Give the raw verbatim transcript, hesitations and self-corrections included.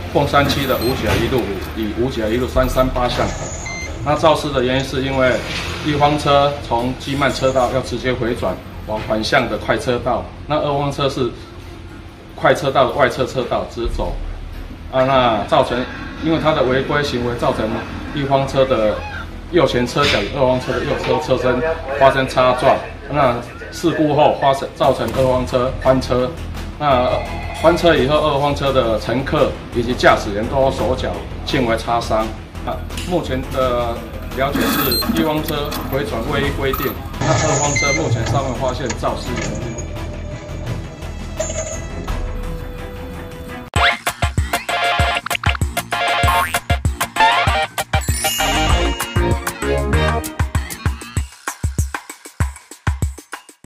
凤山区的五甲一路与五甲一路三三八巷口。那肇事的原因是因为一方车从机慢车道要直接回转往反向的快车道，那二方车是快车道的外侧车道直走，啊，那造成因为它的违规行为造成一方车的右前车角与二方车的右侧车身发生擦撞，那事故后发生造成二方车翻车，那翻车以后，二方车的乘客以及驾驶员都有手脚轻微擦伤。啊，目前的了解是，一方车回转未依规定，那二方车目前尚未发现肇事原因。